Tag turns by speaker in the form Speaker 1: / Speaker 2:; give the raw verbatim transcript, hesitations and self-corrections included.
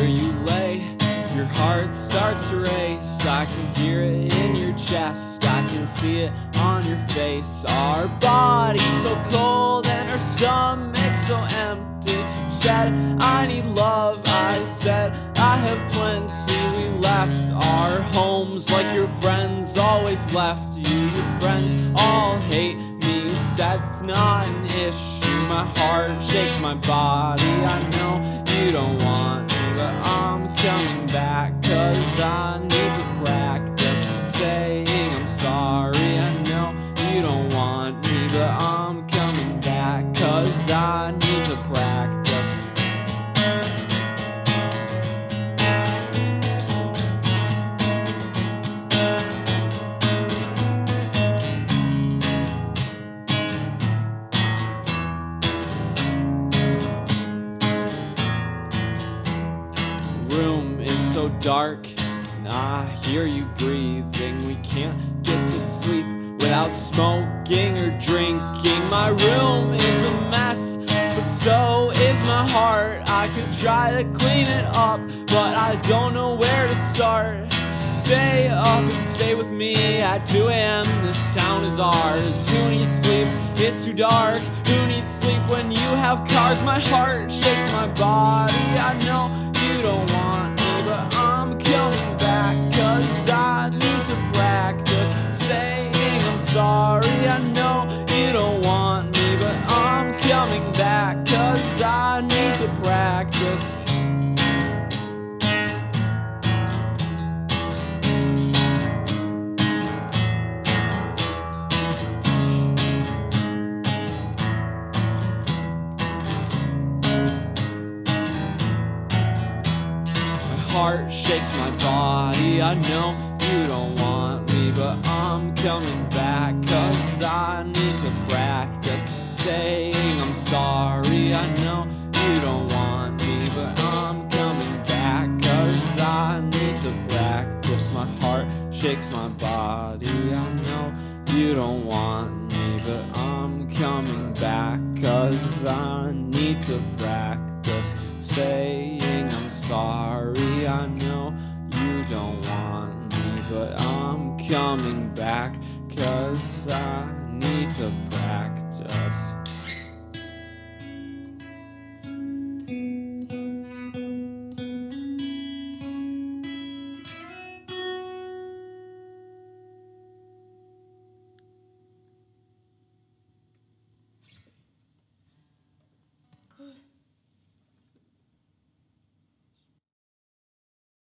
Speaker 1: you lay, your heart starts to race. I can hear it in your chest, I can see it on your face. Our bodies so cold and our stomachs so empty. You said, I need love, I said, I have plenty. We left our homes like your friends always left you. Your friends all hate me. You said it's not an issue. My heart shakes my body. I know you don't want me, but I'm coming back, cause I need to practice saying I'm sorry. I know you don't want me, but I'm coming back, cause I need to practice. Room is so dark, and I hear you breathing. We can't get to sleep without smoking or drinking. My room is a mess, but so is my heart. I could try to clean it up, but I don't know where to start. Stay up and stay with me at two A M This town is ours. Who needs sleep? It's too dark. Who needs sleep when you have cars? My heart shakes my body. I know you don't want me, but I'm coming back, cause I need to practice saying I'm sorry. I know you don't want me, but I'm coming back, cause I need to practice. Heart shakes my body. I know you don't want me, but I'm coming back, cause I need to practice saying I'm sorry. I know you don't want me, but I'm coming back, cause I need to practice. My heart shakes my body. I know you don't want me, but I'm coming back, cause I need to practice saying I'm sorry. I know you don't want me, but I'm coming back, cause I need to practice.